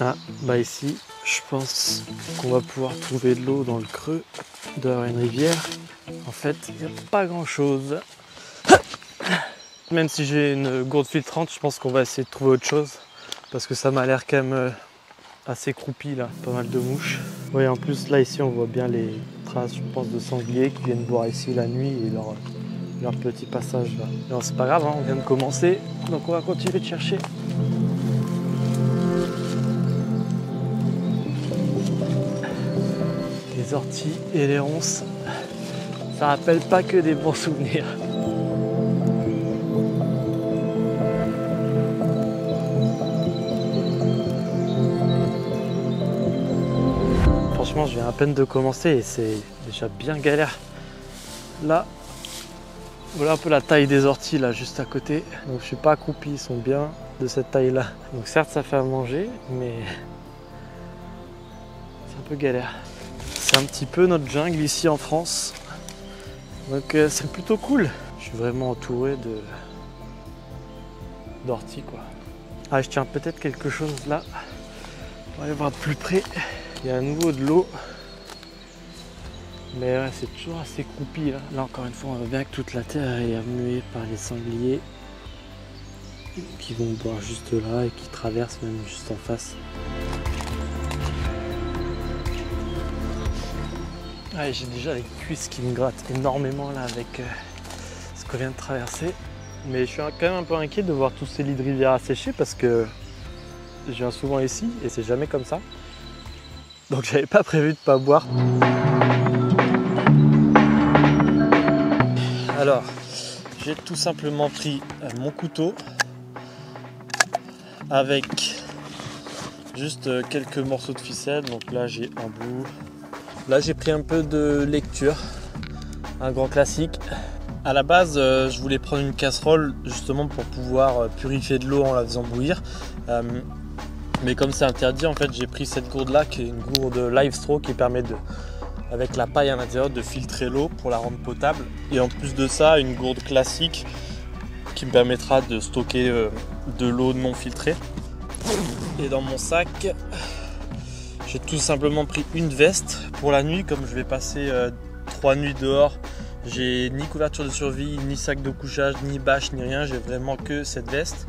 Ah, bah ici, je pense qu'on va pouvoir trouver de l'eau dans le creux de une rivière. En fait, il n'y a pas grand-chose. Même si j'ai une gourde filtrante, je pense qu'on va essayer de trouver autre chose. Parce que ça m'a l'air quand même assez croupi là, pas mal de mouches. Oui, en plus là ici on voit bien les traces, je pense, de sangliers qui viennent boire ici la nuit et leur petit passage là. Non, c'est pas grave, hein, on vient de commencer, donc on va continuer de chercher. Les orties et les ronces, ça rappelle pas que des bons souvenirs. Franchement, je viens à peine de commencer et c'est déjà bien galère. Là, voilà un peu la taille des orties là, juste à côté. Donc je suis pas accroupi, ils sont bien de cette taille là. Donc certes, ça fait à manger, mais c'est un peu galère. C'est un petit peu notre jungle ici en France. Donc c'est plutôt cool. Je suis vraiment entouré d'orties quoi. Ah, je tiens peut-être quelque chose là. On va aller voir de plus près. Il y a à nouveau de l'eau. Mais ouais, c'est toujours assez croupi là. Là encore une fois, on voit bien que toute la terre est remuée par les sangliers qui vont boire juste là et qui traversent même juste en face. Ouais, j'ai déjà les cuisses qui me grattent énormément là avec ce qu'on vient de traverser. Mais je suis quand même un peu inquiet de voir tous ces lits de rivière asséchés parce que je viens souvent ici et c'est jamais comme ça. Donc j'avais pas prévu de pas boire. Alors, j'ai tout simplement pris mon couteau avec juste quelques morceaux de ficelle. Donc là j'ai un bout. Là j'ai pris un peu de lecture, un grand classique. À la base, je voulais prendre une casserole justement pour pouvoir purifier de l'eau en la faisant bouillir. Mais comme c'est interdit, en fait, j'ai pris cette gourde-là qui est une gourde Live Straw qui permet avec la paille à l'intérieur de filtrer l'eau pour la rendre potable. Et en plus de ça, une gourde classique qui me permettra de stocker de l'eau non filtrée. Et dans mon sac, j'ai tout simplement pris une veste pour la nuit, comme je vais passer 3 nuits dehors. J'ai ni couverture de survie, ni sac de couchage, ni bâche, ni rien. J'ai vraiment que cette veste.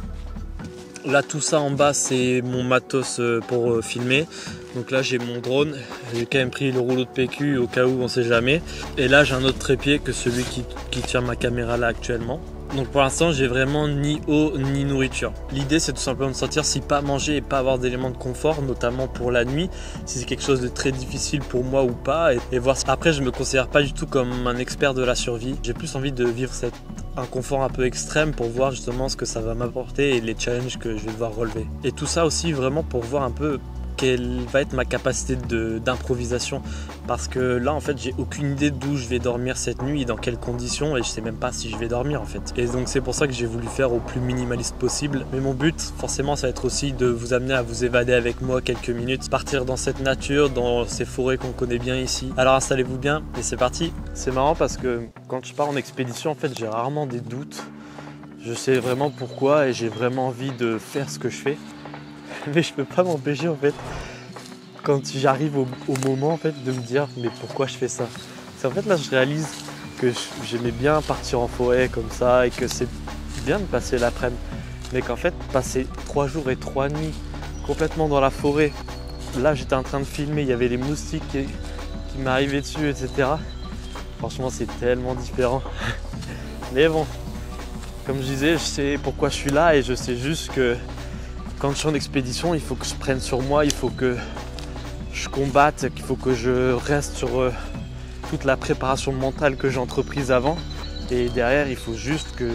Là, tout ça en bas, c'est mon matos pour filmer. Donc là, j'ai mon drone. J'ai quand même pris le rouleau de PQ au cas où on sait jamais. Et là, j'ai un autre trépied que celui qui tient ma caméra là actuellement. Donc pour l'instant, j'ai vraiment ni eau ni nourriture. L'idée, c'est tout simplement de sortir si pas manger et pas avoir d'éléments de confort, notamment pour la nuit, si c'est quelque chose de très difficile pour moi ou pas, et voir. Après, je me considère pas du tout comme un expert de la survie. J'ai plus envie de vivre un confort un peu extrême pour voir justement ce que ça va m'apporter et les challenges que je vais devoir relever. Et tout ça aussi vraiment pour voir un peu quelle va être ma capacité d'improvisation, parce que là en fait j'ai aucune idée d'où je vais dormir cette nuit et dans quelles conditions, et je sais même pas si je vais dormir en fait. Et donc c'est pour ça que j'ai voulu faire au plus minimaliste possible. Mais mon but forcément ça va être aussi de vous amener à vous évader avec moi quelques minutes, partir dans cette nature, dans ces forêts qu'on connaît bien ici. Alors installez-vous bien et c'est parti. C'est marrant parce que quand je pars en expédition en fait j'ai rarement des doutes. Je sais vraiment pourquoi et j'ai vraiment envie de faire ce que je fais. Mais je peux pas m'empêcher en fait, quand j'arrive au moment en fait, de me dire mais pourquoi je fais ça. C'est en fait là je réalise que j'aimais bien partir en forêt comme ça et que c'est bien de passer l'après-midi. Mais qu'en fait passer 3 jours et 3 nuits complètement dans la forêt, là j'étais en train de filmer, il y avait les moustiques qui m'arrivaient dessus, etc. Franchement c'est tellement différent. Mais bon, comme je disais, je sais pourquoi je suis là et je sais juste que quand je suis en expédition, il faut que je prenne sur moi, il faut que je combatte, il faut que je reste sur toute la préparation mentale que j'ai entreprise avant. Et derrière, il faut juste que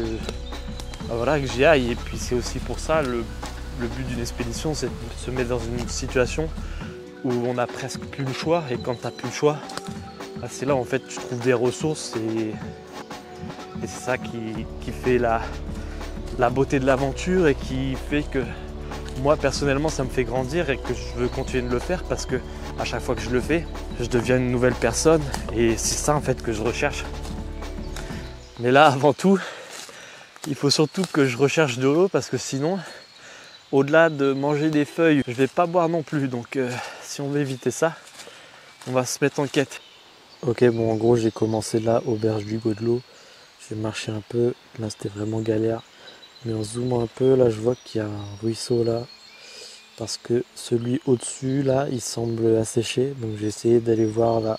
j'y aille. Et puis c'est aussi pour ça, le but d'une expédition, c'est de se mettre dans une situation où on n'a presque plus le choix. Et quand tu n'as plus le choix, c'est là en fait tu trouves des ressources. Et c'est ça qui fait la beauté de l'aventure et qui fait que moi personnellement ça me fait grandir et que je veux continuer de le faire parce que à chaque fois que je le fais, je deviens une nouvelle personne et c'est ça en fait que je recherche. Mais là avant tout, il faut surtout que je recherche de l'eau parce que sinon, au-delà de manger des feuilles, je vais pas boire non plus. Donc si on veut éviter ça, on va se mettre en quête. Ok, bon, en gros, j'ai commencé là, auberge du Godelot. J'ai marché un peu. Là, c'était vraiment galère. Mais en zoomant un peu, là, je vois qu'il y a un ruisseau là. Parce que celui au-dessus, là, il semble asséché. Donc, j'ai essayé d'aller voir là.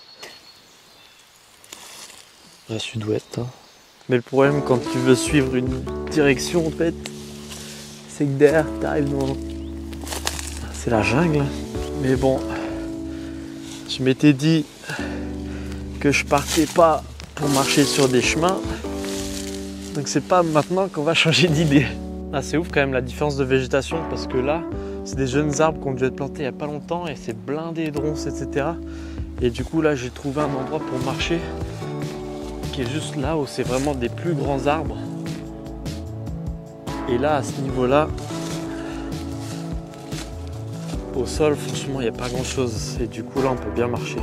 À sud-ouest. Hein. Mais le problème, quand tu veux suivre une direction, en fait, c'est que derrière, tu arrives dans... C'est la jungle. Mais bon, je m'étais dit que je partais pas pour marcher sur des chemins. Donc c'est pas maintenant qu'on va changer d'idée. Ah, c'est ouf quand même la différence de végétation parce que là, c'est des jeunes arbres qui ont dû être plantés il n'y a pas longtemps et c'est blindé de ronces, etc. Et du coup là, j'ai trouvé un endroit pour marcher qui est juste là où c'est vraiment des plus grands arbres. Et là, à ce niveau-là, au sol, franchement, il n'y a pas grand-chose. Et du coup là, on peut bien marcher.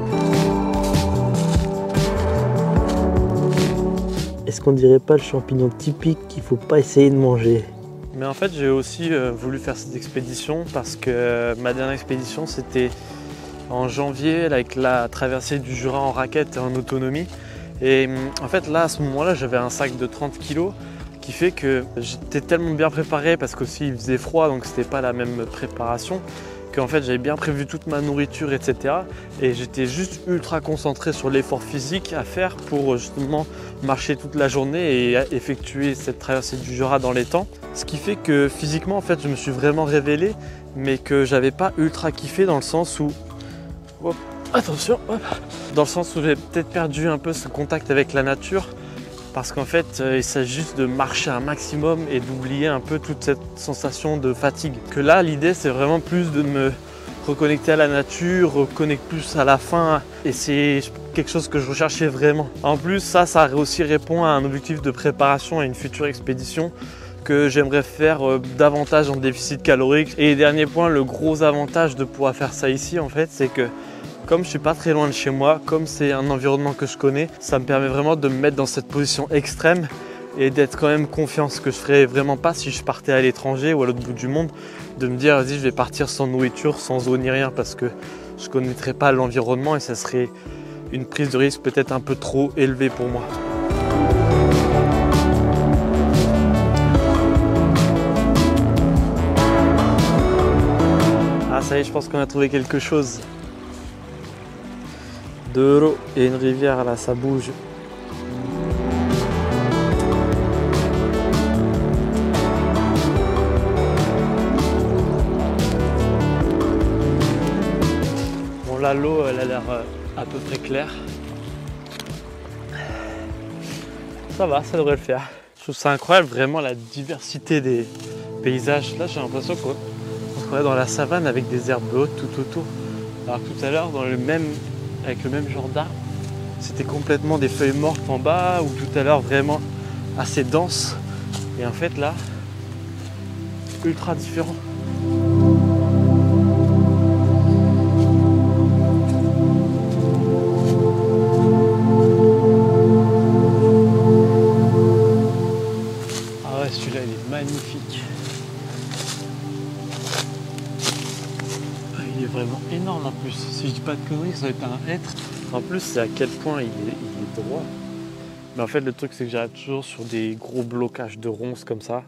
Est-ce qu'on dirait pas le champignon typique qu'il faut pas essayer de manger? Mais en fait, j'ai aussi voulu faire cette expédition parce que ma dernière expédition, c'était en janvier avec la traversée du Jura en raquette et en autonomie. Et en fait, là, à ce moment-là, j'avais un sac de 30 kg qui fait que j'étais tellement bien préparé parce qu'aussi il faisait froid, donc c'était pas la même préparation. Qu'en fait j'avais bien prévu toute ma nourriture, etc. Et j'étais juste ultra concentré sur l'effort physique à faire pour justement marcher toute la journée et effectuer cette traversée du Jura dans les temps. Ce qui fait que physiquement en fait je me suis vraiment révélé, mais que j'avais pas ultra kiffé dans le sens où... Hop, attention, hop. Dans le sens où j'ai peut-être perdu un peu ce contact avec la nature. Parce qu'en fait, il s'agit juste de marcher un maximum et d'oublier un peu toute cette sensation de fatigue. Que là, l'idée, c'est vraiment plus de me reconnecter à la nature, reconnecter plus à la faim. Et c'est quelque chose que je recherchais vraiment. En plus, ça aussi répond à un objectif de préparation à une future expédition que j'aimerais faire davantage en déficit calorique. Et dernier point, le gros avantage de pouvoir faire ça ici, en fait, c'est que comme je suis pas très loin de chez moi, comme c'est un environnement que je connais, ça me permet vraiment de me mettre dans cette position extrême et d'être quand même confiant, ce que je ferais vraiment pas si je partais à l'étranger ou à l'autre bout du monde, de me dire vas-y je vais partir sans nourriture, sans eau ni rien parce que je connaîtrais pas l'environnement et ça serait une prise de risque peut-être un peu trop élevée pour moi. Ah ça y est, je pense qu'on a trouvé quelque chose. De l'eau et une rivière là, ça bouge. Bon là l'eau elle a l'air à peu près claire. Ça va, ça devrait le faire. Je trouve ça incroyable vraiment la diversité des paysages. Là j'ai l'impression qu'on se croirait dans la savane avec des herbes hautes tout autour. Alors tout à l'heure avec le même genre d'arbre, c'était complètement des feuilles mortes en bas ou tout à l'heure vraiment assez dense. Et en fait là, ultra différent. Ah ouais, celui-là il est magnifique. Il est vraiment énorme en plus. Si je dis pas de conneries, ça va être un hêtre. En plus, c'est à quel point il est droit. Mais en fait, le truc, c'est que j'arrête toujours sur des gros blocages de ronces comme ça.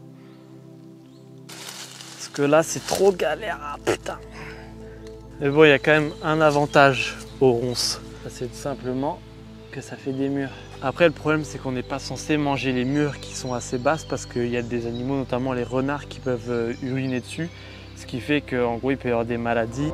Parce que là, c'est trop galère. Ah, putain. Mais bon, il y a quand même un avantage aux ronces. C'est tout simplement que ça fait des murs. Après, le problème, c'est qu'on n'est pas censé manger les murs qui sont assez basses parce qu'il y a des animaux, notamment les renards, qui peuvent uriner dessus. Ce qui fait qu'en gros, il peut y avoir des maladies.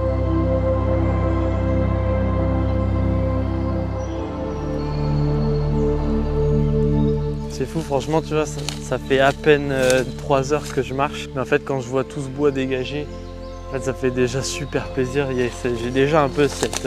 C'est fou, franchement, tu vois, ça fait à peine 3 heures que je marche. Mais en fait, quand je vois tout ce bois dégagé, en fait, ça fait déjà super plaisir. J'ai déjà un peu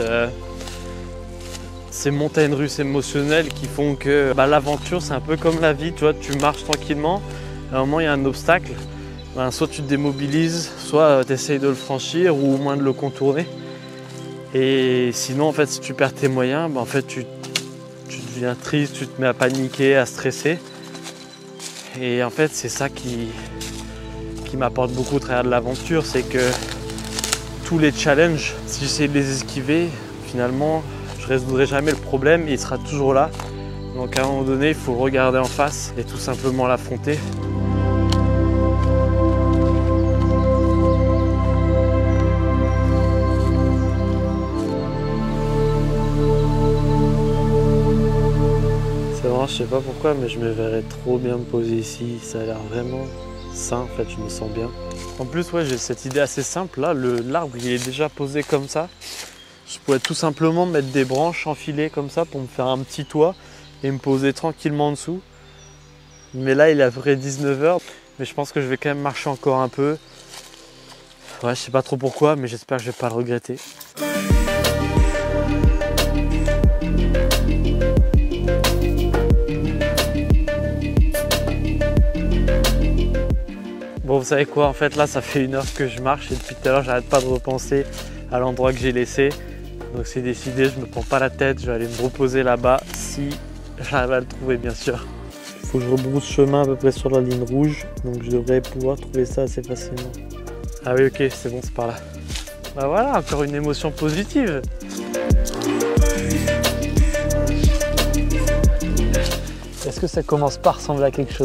ces montagnes russes émotionnelles qui font que l'aventure, c'est un peu comme la vie. Tu vois, tu marches tranquillement, à un moment, il y a un obstacle. Soit tu te démobilises, soit tu essayes de le franchir ou au moins de le contourner. Et sinon, en fait, si tu perds tes moyens, en fait, tu deviens triste, tu te mets à paniquer, à stresser. Et en fait, c'est ça qui qui m'apporte beaucoup au travers de l'aventure, c'est que tous les challenges, si j'essaie de les esquiver, finalement, je résoudrai jamais le problème et il sera toujours là. Donc à un moment donné, il faut le regarder en face et tout simplement l'affronter. C'est vraiment, je sais pas pourquoi, mais je me verrais trop bien me poser ici. Ça a l'air vraiment sain, en fait, je me sens bien. En plus, ouais, j'ai cette idée assez simple là, l'arbre il est déjà posé comme ça. Je pourrais tout simplement mettre des branches enfilées comme ça pour me faire un petit toit et me poser tranquillement en dessous. Mais là, il est à peu près 19 h, mais je pense que je vais quand même marcher encore un peu. Ouais, je sais pas trop pourquoi, mais j'espère que je vais pas le regretter. Bon, vous savez quoi, en fait là ça fait 1 heure que je marche et depuis tout à l'heure j'arrête pas de repenser à l'endroit que j'ai laissé. Donc c'est décidé, je me prends pas la tête, je vais aller me reposer là-bas si j'arrive à le trouver bien sûr. Il faut que je rebrousse chemin à peu près sur la ligne rouge, donc je devrais pouvoir trouver ça assez facilement. Ah oui, ok, c'est bon, c'est par là. Bah voilà, encore une émotion positive. Est-ce que ça commence pas à ressembler à quelque chose ?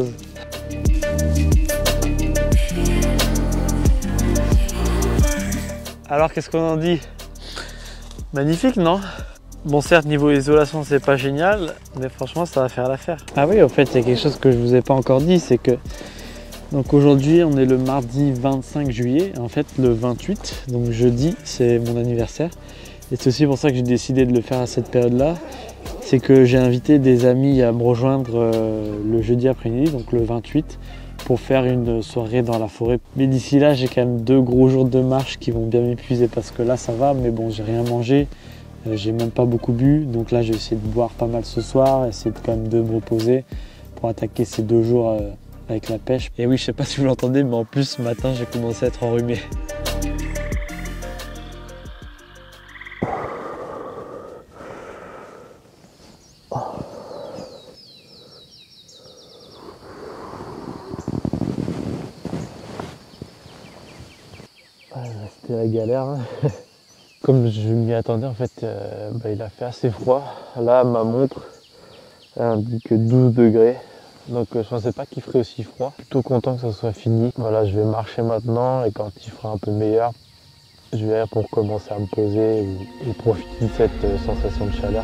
Alors qu'est-ce qu'on en dit? Magnifique, non? Bon, certes, niveau isolation c'est pas génial, mais franchement ça va faire l'affaire. Ah oui, en fait il y a quelque chose que je vous ai pas encore dit, c'est que donc aujourd'hui on est le mardi 25 juillet, en fait le 28, donc jeudi c'est mon anniversaire. Et c'est aussi pour ça que j'ai décidé de le faire à cette période-là. C'est que j'ai invité des amis à me rejoindre le jeudi après-midi, donc le 28, pour faire une soirée dans la forêt. Mais d'ici là, j'ai quand même 2 gros jours de marche qui vont bien m'épuiser parce que là, ça va, mais bon, j'ai rien mangé, j'ai même pas beaucoup bu. Donc là, j'ai essayé de boire pas mal ce soir, essayer de quand même de me reposer pour attaquer ces 2 jours avec la pêche. Et oui, je sais pas si vous l'entendez, mais en plus, ce matin, j'ai commencé à être enrhumé. C'était la galère. Comme je m'y attendais, en fait, il a fait assez froid. Là, ma montre indique 12 degrés. Donc je pensais pas qu'il ferait aussi froid. Plutôt content que ça soit fini. Voilà, je vais marcher maintenant et quand il fera un peu meilleur, je vais pour commencer à me poser et profiter de cette sensation de chaleur.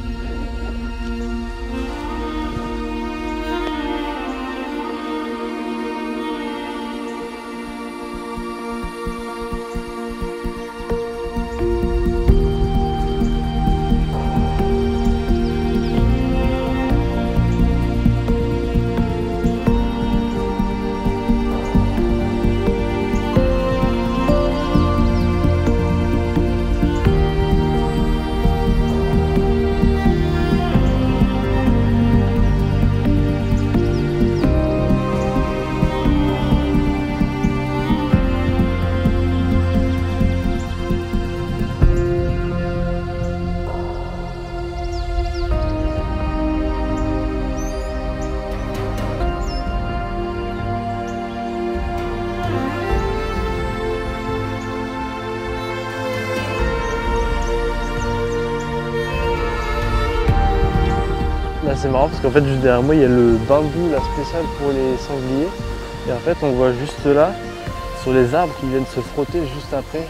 Là c'est marrant parce qu'en fait juste derrière moi il y a le bambou là spécial pour les sangliers et en fait on voit juste là sur les arbres qui viennent se frotter juste après.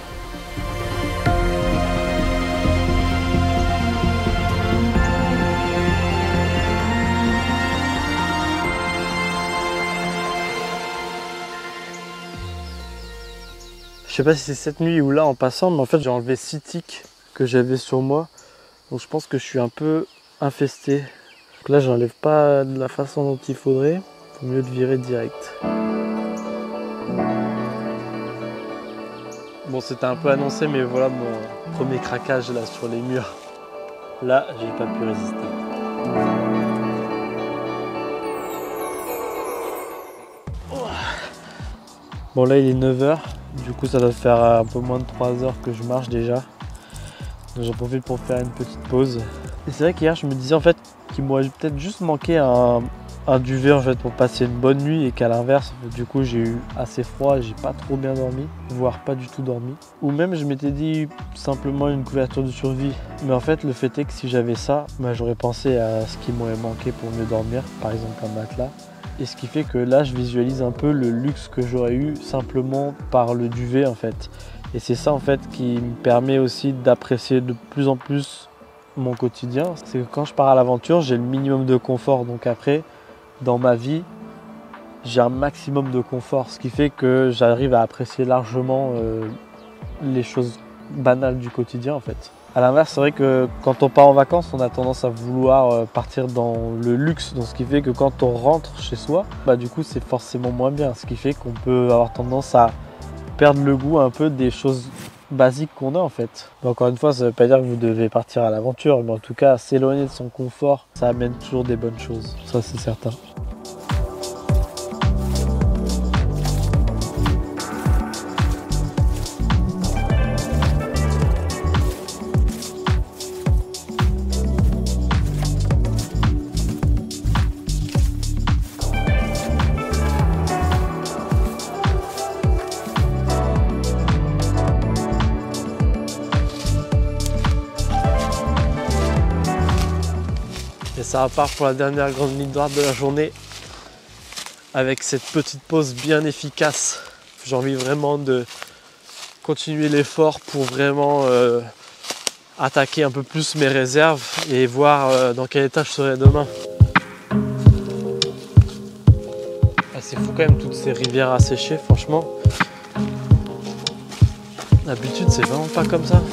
Je sais pas si c'est cette nuit ou là en passant, mais en fait j'ai enlevé 6 tiques que j'avais sur moi, donc je pense que je suis un peu infesté. Donc là j'enlève pas de la façon dont il faudrait, faut mieux de virer direct. Bon, c'était un peu annoncé, mais voilà mon premier craquage là sur les murs. Là j'ai pas pu résister. Bon là il est 9 h, du coup ça doit faire un peu moins de 3 heures que je marche déjà. Donc j'en profite pour faire une petite pause. Et c'est vrai qu'hier je me disais en fait qu'il m'aurait peut-être juste manqué un un duvet en fait pour passer une bonne nuit et qu'à l'inverse, du coup j'ai eu assez froid et j'ai pas trop bien dormi, voire pas du tout dormi. Ou même je m'étais dit simplement une couverture de survie. Mais en fait le fait est que si j'avais ça, j'aurais pensé à ce qui m'aurait manqué pour mieux dormir, par exemple un matelas. Et ce qui fait que là je visualise un peu le luxe que j'aurais eu simplement par le duvet en fait. Et c'est ça en fait qui me permet aussi d'apprécier de plus en plus mon quotidien. C'est que quand je pars à l'aventure, j'ai le minimum de confort. Donc après, dans ma vie, j'ai un maximum de confort. Ce qui fait que j'arrive à apprécier largement les choses banales du quotidien en fait. A l'inverse, c'est vrai que quand on part en vacances, on a tendance à vouloir partir dans le luxe. Donc ce qui fait que quand on rentre chez soi, du coup c'est forcément moins bien. Ce qui fait qu'on peut avoir tendance à perdre le goût un peu des choses basiques qu'on a en fait. Mais encore une fois, ça ne veut pas dire que vous devez partir à l'aventure, mais en tout cas, s'éloigner de son confort, ça amène toujours des bonnes choses. Ça, c'est certain. Et ça repart pour la dernière grande ligne droite de la journée avec cette petite pause bien efficace. J'ai envie vraiment de continuer l'effort pour vraiment attaquer un peu plus mes réserves et voir dans quel état je serai demain. C'est fou quand même toutes ces rivières asséchées, franchement. D'habitude c'est vraiment pas comme ça.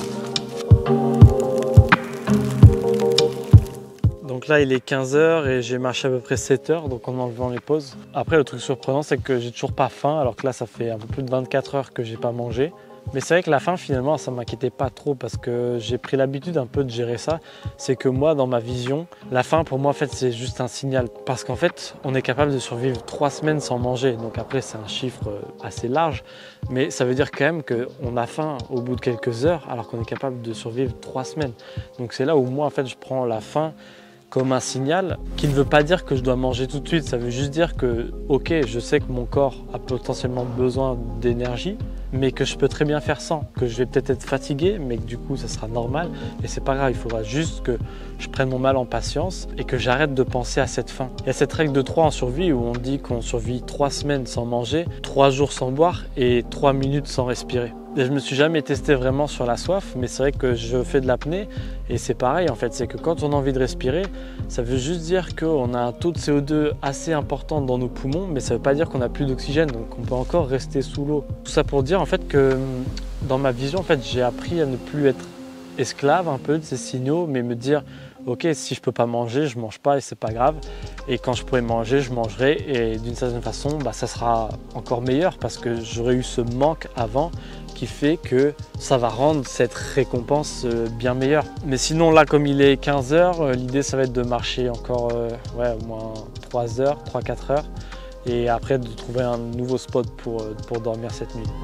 Donc là il est 15h et j'ai marché à peu près 7h, donc en enlevant les pauses. Après le truc surprenant c'est que j'ai toujours pas faim, alors que là ça fait un peu plus de 24 heures que j'ai pas mangé. Mais c'est vrai que la faim finalement ça m'inquiétait pas trop parce que j'ai pris l'habitude un peu de gérer ça. C'est que moi dans ma vision, la faim pour moi en fait c'est juste un signal. Parce qu'en fait on est capable de survivre 3 semaines sans manger. Donc après c'est un chiffre assez large. Mais ça veut dire quand même qu'on a faim au bout de quelques heures alors qu'on est capable de survivre 3 semaines. Donc c'est là où moi en fait je prends la faim comme un signal qui ne veut pas dire que je dois manger tout de suite. Ça veut juste dire que ok, je sais que mon corps a potentiellement besoin d'énergie, mais que je peux très bien faire sans, que je vais peut-être être fatigué, mais que du coup ça sera normal et c'est pas grave. Il faudra juste que je prenne mon mal en patience et que j'arrête de penser à cette faim. Il y a cette règle de 3 en survie où on dit qu'on survit 3 semaines sans manger, 3 jours sans boire et 3 minutes sans respirer. Et je me suis jamais testé vraiment sur la soif, mais c'est vrai que je fais de l'apnée et c'est pareil en fait, c'est que quand on a envie de respirer, ça veut juste dire qu'on a un taux de CO2 assez important dans nos poumons, mais ça veut pas dire qu'on n'a plus d'oxygène, donc on peut encore rester sous l'eau. Tout ça pour dire en fait que dans ma vision en fait, j'ai appris à ne plus être esclave un peu de ces signaux, mais me dire ok, si je peux pas manger, je mange pas et c'est pas grave. Et quand je pourrai manger, je mangerai et d'une certaine façon, ça sera encore meilleur parce que j'aurais eu ce manque avant qui fait que ça va rendre cette récompense bien meilleure. Mais sinon là, comme il est 15h, l'idée ça va être de marcher encore au moins 3 heures, 3-4 heures et après de trouver un nouveau spot pour dormir cette nuit.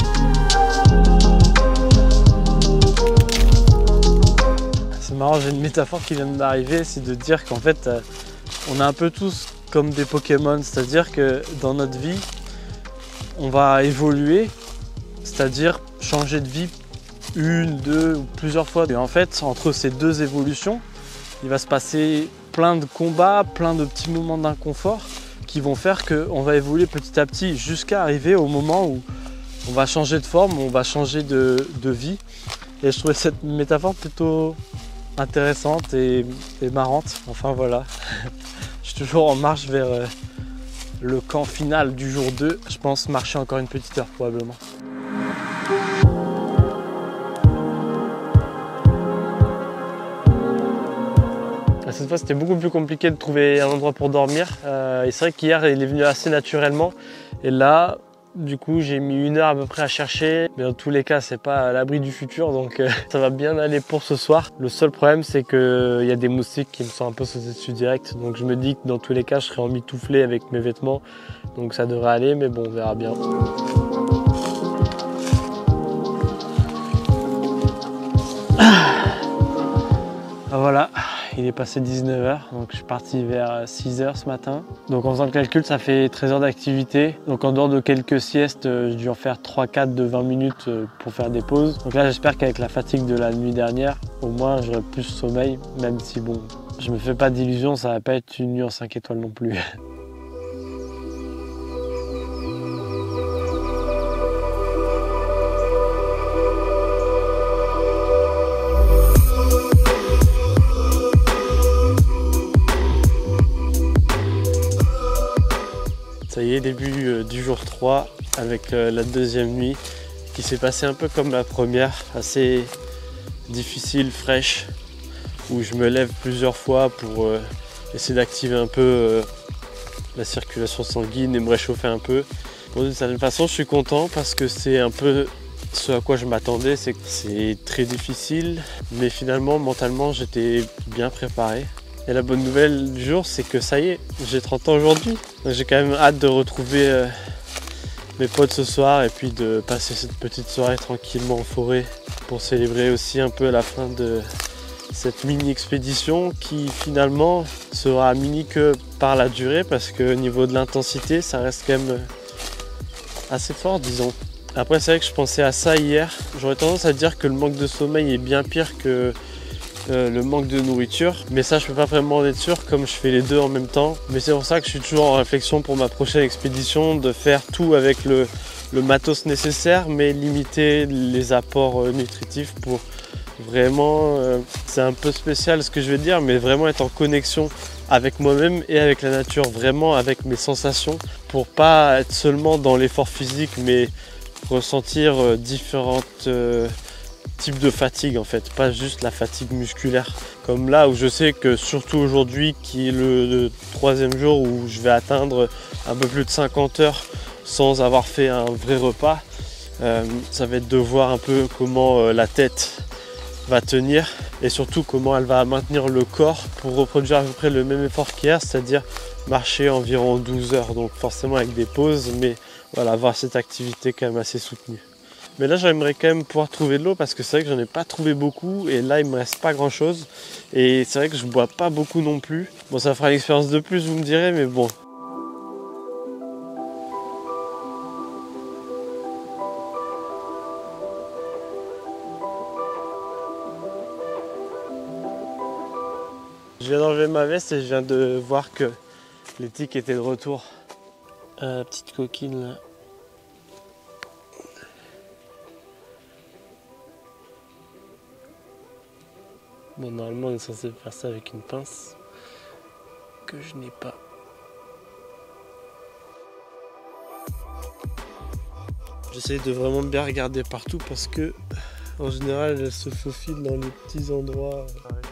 C'est marrant, j'ai une métaphore qui vient d'arriver, c'est de dire qu'en fait, on est un peu tous comme des Pokémon, c'est-à-dire que dans notre vie, on va évoluer, c'est-à-dire changer de vie une, deux ou plusieurs fois. Et en fait, entre ces deux évolutions, il va se passer plein de combats, plein de petits moments d'inconfort qui vont faire qu'on va évoluer petit à petit jusqu'à arriver au moment où on va changer de forme, on va changer de vie. Et je trouvais cette métaphore plutôt intéressante et marrante. Enfin voilà, je suis toujours en marche vers le camp final du jour 2. Je pense marcher encore une petite heure probablement. Cette fois c'était beaucoup plus compliqué de trouver un endroit pour dormir. Et c'est vrai qu'hier il est venu assez naturellement. Et là, du coup, j'ai mis 1 heure à peu près à chercher, mais dans tous les cas, c'est pas à l'abri du futur, donc ça va bien aller pour ce soir. Le seul problème, c'est qu'il y a des moustiques qui me sont un peu sautés dessus direct, donc je me dis que dans tous les cas, je serai emmitouflé avec mes vêtements, donc ça devrait aller, mais bon, on verra bien. Voilà, il est passé 19 h, donc je suis parti vers 6 h ce matin. Donc en faisant le calcul, ça fait 13 heures d'activité. Donc en dehors de quelques siestes, j'ai dû en faire 3-4 de 20 minutes pour faire des pauses. Donc là, j'espère qu'avec la fatigue de la nuit dernière, au moins j'aurai plus de sommeil, même si bon, je me fais pas d'illusions, ça va pas être une nuit en 5 étoiles non plus. Ça y est, début du jour 3 avec la deuxième nuit qui s'est passée un peu comme la première, assez difficile, fraîche, où je me lève plusieurs fois pour essayer d'activer un peu la circulation sanguine et me réchauffer un peu. Bon, d'une certaine façon, je suis content parce que c'est un peu ce à quoi je m'attendais, c'est que c'est très difficile, mais finalement, mentalement, j'étais bien préparé. Et la bonne nouvelle du jour, c'est que ça y est, j'ai 30 ans aujourd'hui. J'ai quand même hâte de retrouver mes potes ce soir et puis de passer cette petite soirée tranquillement en forêt pour célébrer aussi un peu la fin de cette mini-expédition qui finalement sera mini que par la durée parce que au niveau de l'intensité, ça reste quand même assez fort, disons. Après, c'est vrai que je pensais à ça hier. J'aurais tendance à dire que le manque de sommeil est bien pire que le manque de nourriture, mais ça je peux pas vraiment en être sûr comme je fais les deux en même temps. Mais c'est pour ça que je suis toujours en réflexion pour ma prochaine expédition, de faire tout avec le matos nécessaire, mais limiter les apports nutritifs pour vraiment, c'est un peu spécial ce que je vais dire, mais vraiment être en connexion avec moi-même et avec la nature, vraiment avec mes sensations, pour pas être seulement dans l'effort physique, mais ressentir différentes type de fatigue en fait, pas juste la fatigue musculaire. Comme là où je sais que surtout aujourd'hui qui est le troisième jour où je vais atteindre un peu plus de 50 heures sans avoir fait un vrai repas, ça va être de voir un peu comment la tête va tenir et surtout comment elle va maintenir le corps pour reproduire à peu près le même effort qu'hier, c'est-à-dire marcher environ 12 heures, donc forcément avec des pauses, mais voilà, avoir cette activité quand même assez soutenue. Mais là j'aimerais quand même pouvoir trouver de l'eau parce que c'est vrai que j'en ai pas trouvé beaucoup et là il me reste pas grand chose et c'est vrai que je bois pas beaucoup non plus. Bon, ça fera une expérience de plus, vous me direz, mais bon. Je viens d'enlever ma veste et je viens de voir que les tiques étaient de retour. Petite coquine là. Bon, normalement on est censé faire ça avec une pince que je n'ai pas. J'essaie de vraiment bien regarder partout parce que en général elle se faufile dans les petits endroits.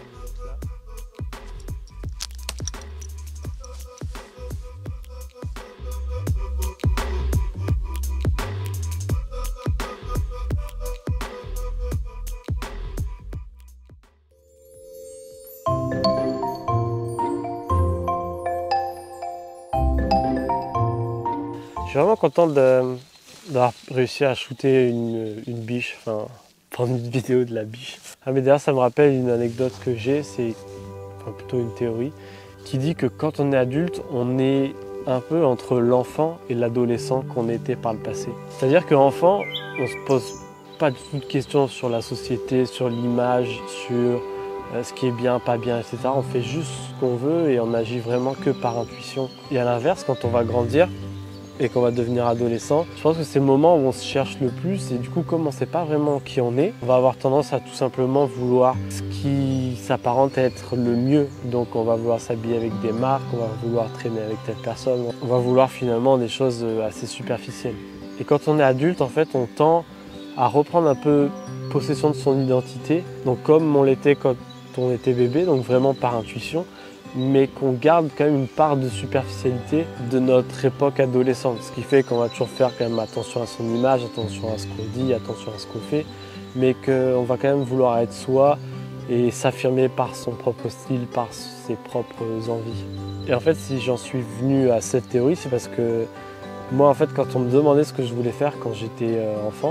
Je suis vraiment content d'avoir réussi à shooter une biche, enfin prendre une vidéo de la biche. Ah mais d'ailleurs ça me rappelle une anecdote que j'ai, c'est plutôt une théorie, qui dit que quand on est adulte, on est un peu entre l'enfant et l'adolescent qu'on était par le passé. C'est-à-dire qu'enfant, on se pose pas du tout de questions sur la société, sur l'image, sur ce qui est bien, pas bien, etc. On fait juste ce qu'on veut et on agit vraiment que par intuition. Et à l'inverse, quand on va grandir, et qu'on va devenir adolescent, je pense que c'est le moment où on se cherche le plus et du coup comme on ne sait pas vraiment qui on est, on va avoir tendance à tout simplement vouloir ce qui s'apparente à être le mieux. Donc on va vouloir s'habiller avec des marques, on va vouloir traîner avec telle personne, on va vouloir finalement des choses assez superficielles. Et quand on est adulte, en fait, on tend à reprendre un peu possession de son identité, donc comme on l'était quand on était bébé, donc vraiment par intuition, mais qu'on garde quand même une part de superficialité de notre époque adolescente. Ce qui fait qu'on va toujours faire quand même attention à son image, attention à ce qu'on dit, attention à ce qu'on fait, mais qu'on va quand même vouloir être soi et s'affirmer par son propre style, par ses propres envies. Et en fait, si j'en suis venu à cette théorie, c'est parce que moi, en fait, quand on me demandait ce que je voulais faire quand j'étais enfant,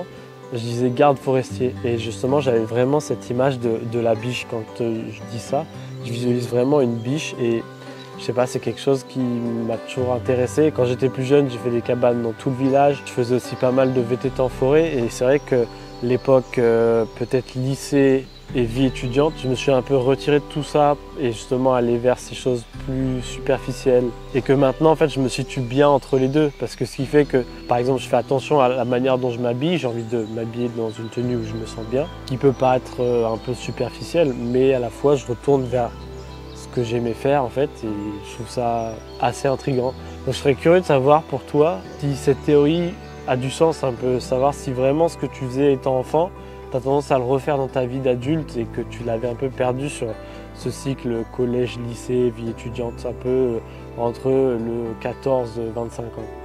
je disais garde forestier. Et justement, j'avais vraiment cette image de la biche. Quand je dis ça, je visualise vraiment une biche et je sais pas, c'est quelque chose qui m'a toujours intéressé. Quand j'étais plus jeune, j'ai fait des cabanes dans tout le village. Je faisais aussi pas mal de VTT en forêt et c'est vrai que l'époque peut-être lycée et vie étudiante, je me suis un peu retiré de tout ça et justement aller vers ces choses plus superficielles. Et que maintenant, en fait, je me situe bien entre les deux parce que ce qui fait que, par exemple, je fais attention à la manière dont je m'habille. J'ai envie de m'habiller dans une tenue où je me sens bien, qui peut paraître un peu superficielle, mais à la fois, je retourne vers ce que j'aimais faire en fait et je trouve ça assez intriguant. Donc je serais curieux de savoir pour toi si cette théorie a du sens, un peu savoir si vraiment ce que tu faisais étant enfant, tu as tendance à le refaire dans ta vie d'adulte et que tu l'avais un peu perdu sur ce cycle collège, lycée, vie étudiante, un peu entre le 14 et 25 ans.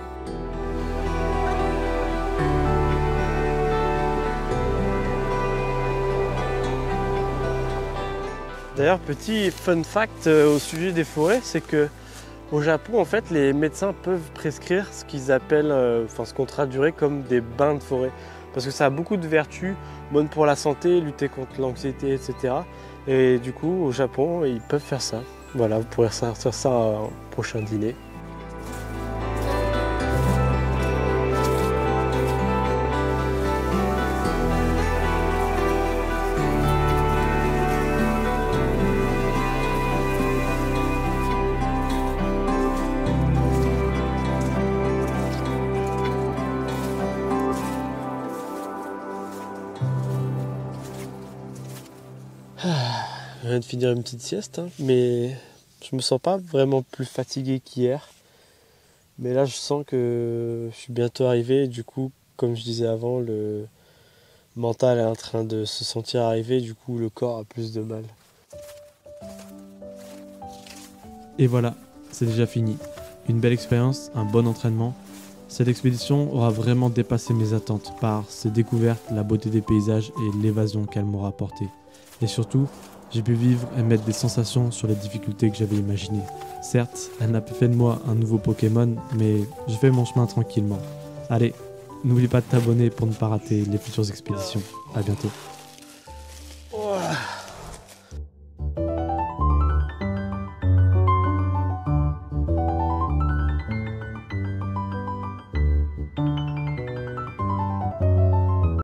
D'ailleurs, petit fun fact au sujet des forêts, c'est que au Japon, en fait, les médecins peuvent prescrire ce qu'ils appellent, ce qu'on traduirait comme des bains de forêt. Parce que ça a beaucoup de vertus, bonnes pour la santé, lutter contre l'anxiété, etc. Et du coup, au Japon, ils peuvent faire ça. Voilà, vous pourrez ressortir ça au prochain dîner. Je viens de finir une petite sieste, hein, mais je me sens pas vraiment plus fatigué qu'hier. Mais là, je sens que je suis bientôt arrivé. Du coup, comme je disais avant, le mental est en train de se sentir arrivé. Du coup, le corps a plus de mal. Et voilà, c'est déjà fini. Une belle expérience, un bon entraînement. Cette expédition aura vraiment dépassé mes attentes par ses découvertes, la beauté des paysages et l'évasion qu'elle m'aura apportée. Et surtout, j'ai pu vivre et mettre des sensations sur les difficultés que j'avais imaginées. Certes, elle n'a pas fait de moi un nouveau Pokémon, mais je fais mon chemin tranquillement. Allez, n'oublie pas de t'abonner pour ne pas rater les futures expéditions. À bientôt.